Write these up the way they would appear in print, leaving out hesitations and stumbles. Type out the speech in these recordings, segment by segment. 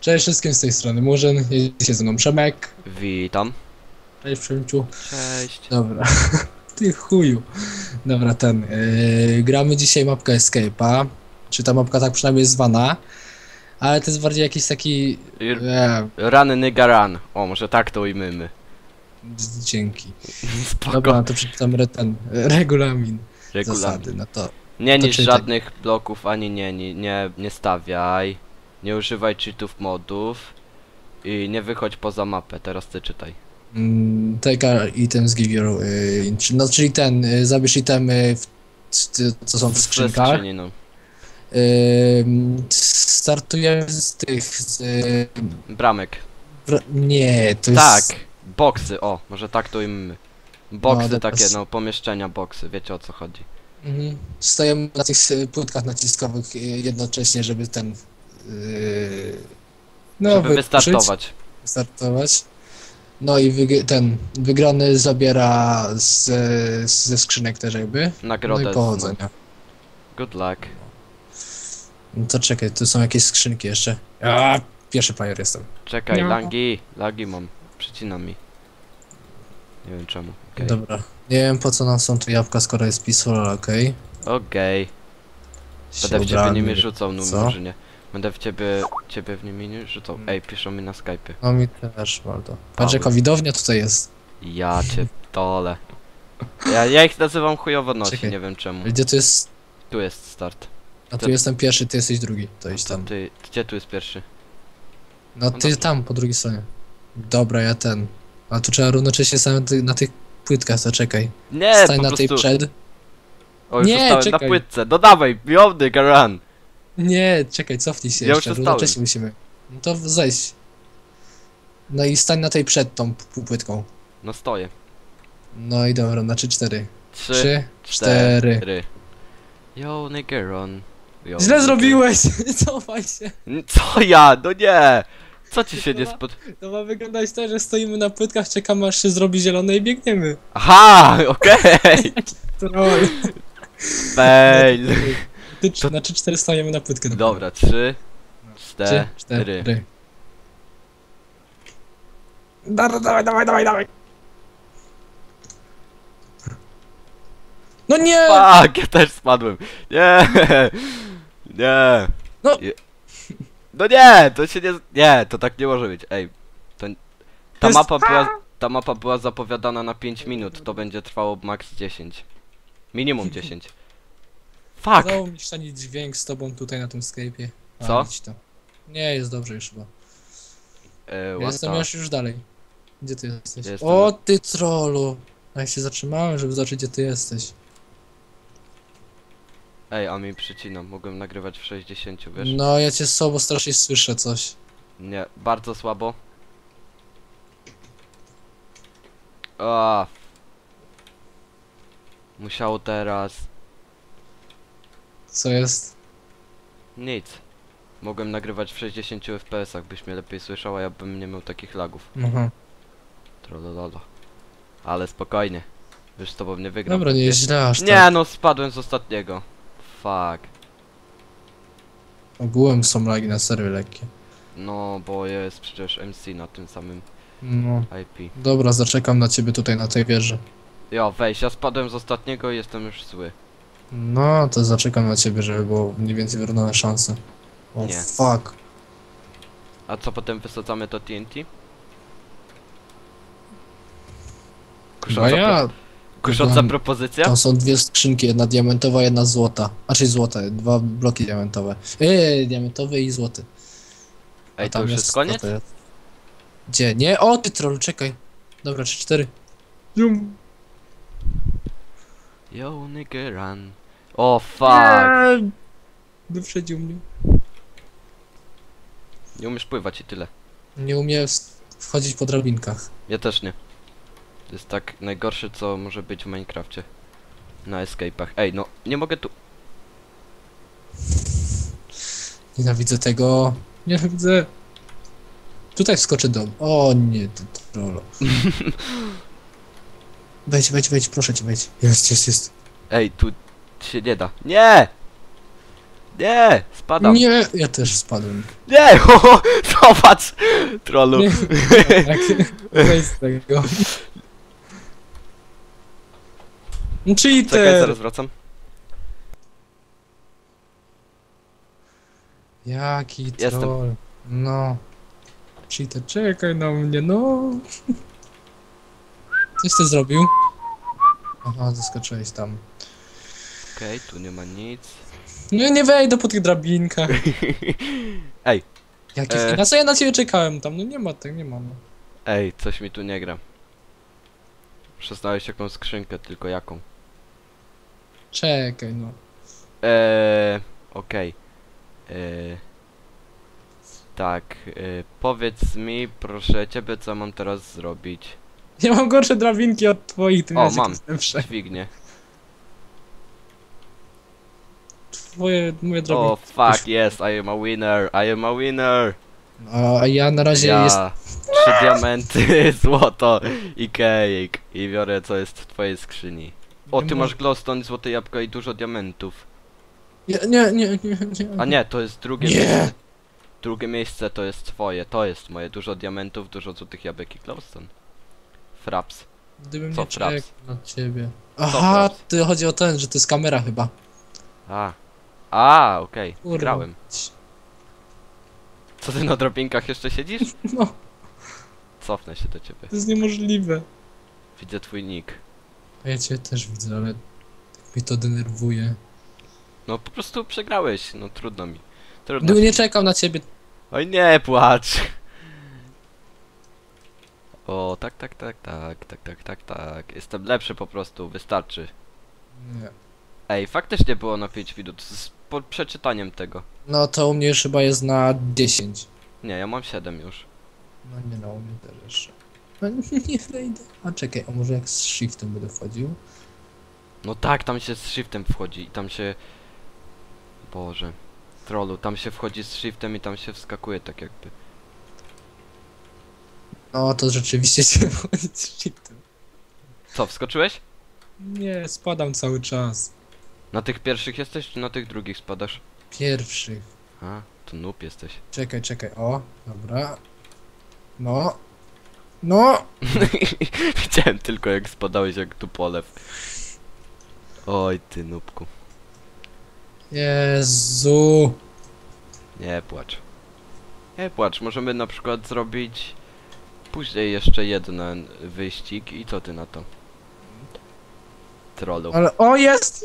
Cześć wszystkim z tej strony Murzyn, jest się ze mną Przemek. Witam. Cześć Przemciu. Cześć. Dobra, ty chuju. Dobra, gramy dzisiaj mapkę Escape'a. Czy ta mapka tak przynajmniej jest zwana? Ale to jest bardziej jakiś taki... Run nigga run. O, może tak to ujmymy. Dzięki. Spoko. Dobra, no to przeczytam regulamin. Zasady, no to... Nie to niż czytaj. żadnych bloków, ani nie stawiaj. Nie używaj cheatów modów. I nie wychodź poza mapę, teraz ty czytaj. Take items, give your... no czyli zabierz itemy, co są w skrzynkach. skrzyni, no. Startujemy z tych... Bramek. Nie, to Tak, jest... boksy, o, może tak to ujmymy. Boksy No, takie, no, pomieszczenia boksy, wiecie o co chodzi. Stajemy na tych płytkach naciskowych jednocześnie, żeby no, Żeby wystartować. wystartować. No i wygrany zabiera ze skrzynek też jakby. Nagrodę. No i powodzenia. Good luck. No to czekaj, tu są jakieś skrzynki jeszcze. Pierwszy player jestem. Czekaj, No. lagi mam. Przycina mi. Nie wiem czemu. Okay. Dobra. Nie wiem po co nam są tu jabłka, skoro jest peaceful, ale okej. Okej. Będę w ciebie nimi rzucał, Murzynie. Będę w ciebie w nimi nie rzucał. Ej, piszą mi na Skype'ie. No mi też, Waldo. Patrz jaka widownia tutaj jest. Ja cię dole. Ja ich nazywam chujowo nosi, Czekaj. nie wiem czemu. Gdzie tu jest... Tu jest start. A tu jestem pierwszy, ty jesteś drugi. To idź To tam. gdzie tu jest pierwszy? No ty dobrze. tam, po drugiej stronie. Dobra, ja A tu trzeba równocześnie stać na tych płytkach, zaczekaj. Nie, Stań po na prostu... tej przed. O, już Nie, zostałem na czekaj. płytce. Dodawaj, biodny, run. Nie, czekaj, cofnij się Ja już jeszcze, zostałem. równocześnie musimy. No to zejść. No i stań na tej przed tą płytką. No stoję. No i dobra, na 3-4. 3, 3, 4. 4. Yo, nigga, run. Yo, Źle nigga. zrobiłeś! Cofaj się! Co ja? No nie! Co ci się nie spod... To ma wyglądać tak, że stoimy na płytkach, czekamy aż się zrobi zielone i biegniemy. Aha, okej! Troll. Fail! Na 3-4 stajemy na płytkę. Dobra, 3, 3, 4. 4. Dawaj. No nie! Fuck, ja też spadłem. Nie! Nie! No. No nie! To się nie... Nie, to tak nie może być. Ej, to... jest- Ta mapa była zapowiadana na 5 minut. To będzie trwało max 10. Minimum 10. Fuck! Udało mi szczanić dźwięk z tobą tutaj na tym Skype'ie. Co? Idź to. Nie, jest dobrze już chyba. Ja What jestem the... już dalej. Gdzie ty jesteś? Jestem. O ty trollu! Ja się zatrzymałem, żeby zobaczyć gdzie ty jesteś. Ej, a mi przycina. Mogłem nagrywać w 60, wiesz? No ja cię słabo strasznie słyszę coś. Nie, bardzo słabo. A. Musiało teraz... Co jest? Nic. Mogłem nagrywać w 60 fps-ach, byś mnie lepiej słyszał, a ja bym nie miał takich lagów. Aha. Trollololo. Ale spokojnie. Wiesz, z tobą nie wygram. Dobra, nie jest źle aż Nie, tak. no spadłem z ostatniego. Fuck. Ogółem są lagi na serio lekkie. No, bo jest przecież MC na tym samym No. IP. Dobra, zaczekam na ciebie tutaj na tej wieży. Jo, weź, ja spadłem z ostatniego i jestem już zły. No, to zaczekam na ciebie, żeby było mniej więcej wyrównane szanse. O Nie. fuck. A co potem wysadzamy to TNT? Kusząca Tam- propozycja? Tam są dwie skrzynki, jedna diamentowa, jedna złota. Znaczy złote, dwa bloki diamentowe. Diamentowy i złoty. A Ej, to tam już jest koniec? złote jest. Gdzie? Nie? O ty troll, czekaj. Dobra, 3-4. Zoom. Yo, nigga, run. O, fuck. Wyprzedził mnie. Nie umiesz pływać i tyle. Nie umie wchodzić po drabinkach. Ja też nie. To jest tak najgorsze, co może być w Minecrafcie. Na escape'ach. Ej, no, nie mogę tu... Nienawidzę tego. Nienawidzę. Tutaj wskoczę dom. O nie, ty trollo. Wejdź, proszę cię, wejdź. Jest. Ej, tu się nie da. Nie! Nie! Spadam. Nie, ja też spadłem. Nie! Zobacz! Trollu. Nie, tak, weź z tego. Czekaj, Cheater! zaraz wracam. Jaki Jestem. troll. No. Cheater, czekaj na mnie, no. Coś ty zrobił? Aha, zaskoczyłeś tam. Okej, tu nie ma nic. No nie wejdę po tych drabinkach. Ej, Jakie ja sobie na ciebie czekałem tam, no nie ma tak, nie ma. No. ej, coś mi tu nie gra. Muszę znaleźć jakąś skrzynkę, tylko jaką. Czekaj, no. Okej. Tak, powiedz mi, proszę ciebie, co mam teraz zrobić. Ja mam gorsze drabinki od twoich, ty O, miałeś mam. jakieś lepsze. Dźwignię. Moje drabinki. O, fuck, yes, I am a winner, I am a winner. A ja na razie jest... Ja, 3 diamenty, złoto i cake. I biorę, co jest w twojej skrzyni. O, Nie ty mo- masz glowstone, złote jabłko i dużo diamentów. Nie. A nie, to jest drugie Nie. miejsce. Drugie miejsce to jest twoje, to jest moje. Dużo diamentów, dużo złotych jabłek i glowstone. Fraps. Gdybym Co nie fraps? czekał na ciebie. Aha, fraps? ty chodzi o ten, że to jest kamera chyba. Okej, Kurwa. grałem. Co ty na drobinkach jeszcze siedzisz? No, Cofnę się do ciebie. to jest niemożliwe. Widzę twój nick. A ja cię też widzę, ale tak mnie to denerwuje. No po prostu przegrałeś, no trudno mi. Trudno. Gdybym nie czekał na ciebie. Oj nie płacz! O, tak. Jestem lepszy po prostu, wystarczy. Nie. Ej, faktycznie było na 5 minut z przeczytaniem tego. No to u mnie już chyba jest na 10. Nie, ja mam 7 już. No nie no, u mnie też jeszcze. No nie wejdę. A czekaj, a może jak z shiftem będę wchodził? No tak, tam się z shiftem wchodzi i tam się... Boże. Trollu, tam się wchodzi z shiftem i tam się wskakuje tak jakby. No to rzeczywiście się wchodzi z shiftem. Co, wskoczyłeś? Nie, spadam cały czas. Na tych pierwszych jesteś, czy na tych drugich spadasz? Pierwszych. A, to noob jesteś. Czekaj, o, dobra. No. No! Widziałem tylko jak spadałeś jak tu polew. Oj ty nubku. Jezu. Nie płacz. Nie płacz, możemy na przykład zrobić później jeszcze jeden wyścig i co ty na to? Trollu. Ale, o jest!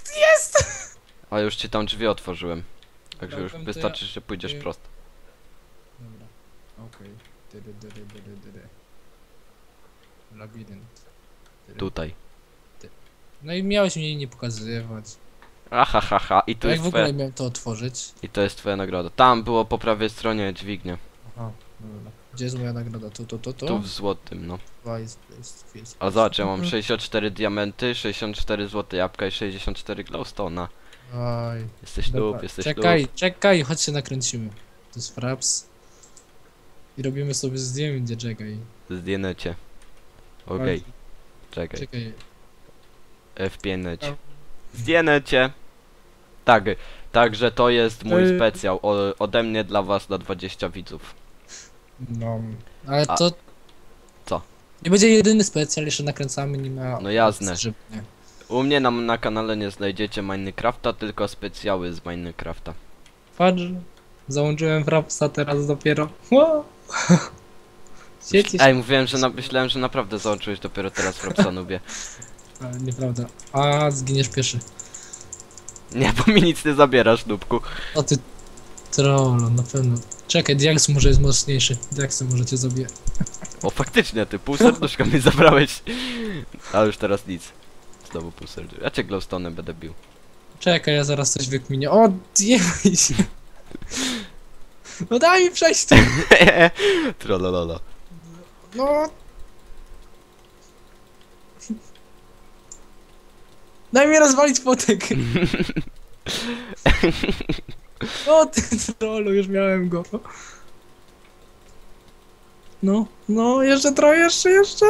A już ci tam drzwi otworzyłem. Także już Dobra, to wystarczy, że pójdziesz nie- prosto. Dobra, okej. Dyry. Labirynt. Dyry. Tutaj. No i miałeś mi jej nie pokazywać. Ahahaha, i To tu jak jest w ogóle twoja, miałem to otworzyć? i to jest twoja nagroda. Tam było po prawej stronie dźwignia. Aha, dobra. Gdzie jest moja nagroda? Tu? Tu w złotym, no. Jest. A zobacz, ja mam 64 diamenty, 64 złote jabłka i 64 glowstone'a. Oj. Jesteś Dobra, lub, jesteś czekaj, chodź się nakręcimy. To jest fraps. I robimy sobie zdjęcie, czekaj. Zdjęnę cię. Okej, czekaj. Czekaj. Wpięnę cię. Zdjęę cię. Tak, także to jest mój specjal ode mnie dla was na 20 widzów. No, ale A- to... co? Nie będzie jedyny specjal, jeszcze nakręcamy, nie ma... No jasne. opcji, żeby nie. U mnie na kanale nie znajdziecie Minecrafta, tylko specjały z Minecrafta. Patrz, załączyłem frapsa teraz dopiero. Wow. Sieci się... Ej, mówiłem, że myślałem, że naprawdę załączyłeś dopiero teraz Frapsa nubie. Ale nieprawda. A, zginiesz pierwszy. Nie, bo mi nic nie zabierasz, nubku. O ty trollo, na pewno. Czekaj, Diax może jest mocniejszy. Diaxem może cię zabiję. O, faktycznie, ty pół serduszka mi zabrałeś. Ale już teraz nic. Znowu pół serduszka. Ja cię glowstone'em będę bił. Czekaj, ja zaraz coś wykminię. O, djej się. No daj mi przejść. Trollololo. No. Daj mi rozwalić fotek. O ty trollu, już miałem go. No, jeszcze trochę, jeszcze.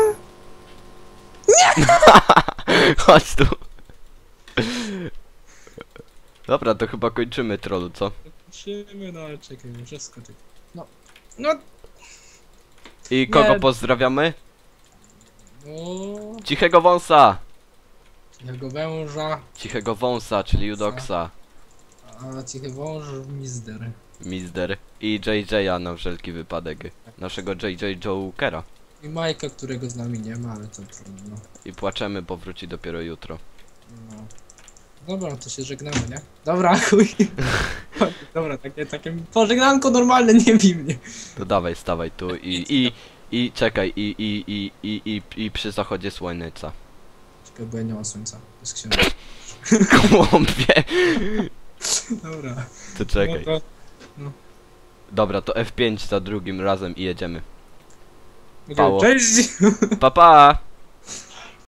Chodź tu. Dobra, to chyba kończymy trollu, co? Musimy, no ale czekaj, muszę skoczyć. No. No. I kogo Nie. pozdrawiamy? No. Cichego wąsa! Cichego węża. Cichego wąsa, czyli Judoksa. A cichy wąż Mizder. Mizder. I JJ'a na wszelki wypadek. Naszego JJ Jokera. I Majka, którego z nami nie ma, ale to trudno. I płaczemy, bo wróci dopiero jutro. No. Dobra, to się żegnamy, nie? Dobra, chuj. Dobra, takie pożegnanko normalne, nie bij mnie. To dawaj, stawaj tu i czekaj, i przy zachodzie słońca. Czekaj, bo ja nie mam słońca. To jest księżyc. Kłąbie! Dobra. To czekaj. No to... Dobra, to F5 za drugim razem i jedziemy. Okej, Pało. cześć! Pa pa!